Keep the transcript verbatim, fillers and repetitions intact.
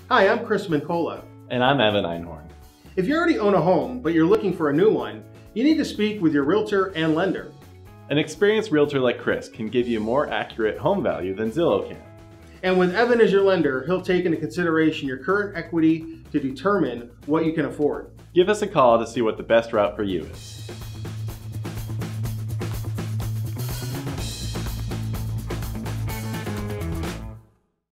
Hi, I'm Chris Mincolla. And I'm Evan Einhorn. If you already own a home, but you're looking for a new one, you need to speak with your realtor and lender. An experienced realtor like Chris can give you more accurate home value than Zillow can. And with Evan as your lender, he'll take into consideration your current equity to determine what you can afford. Give us a call to see what the best route for you is.